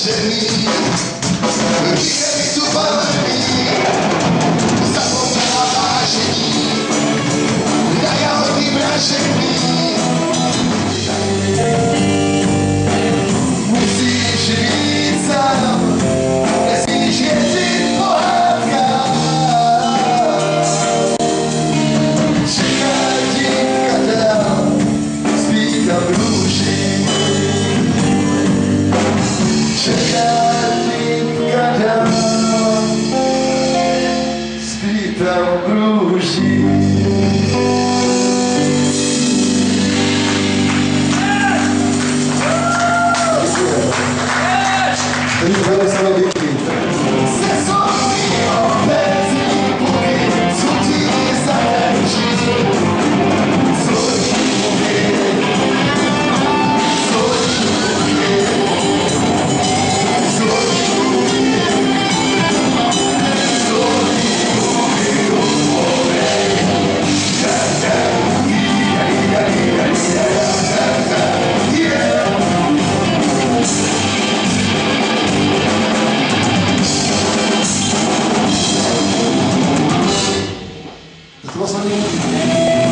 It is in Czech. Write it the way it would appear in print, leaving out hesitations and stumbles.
nadšený, víry tu barví, zapomněla vážení, na jahody mražený. Musíš být sám, nesmíš věřit pohádkám. Čeká dívka dál, spí tam růži. Čeká dívka dál, spí tam růži. Se solí obecní puky, cutí zatančí. Solí puky, solí puky, solí puky, solí puky, umorej. To was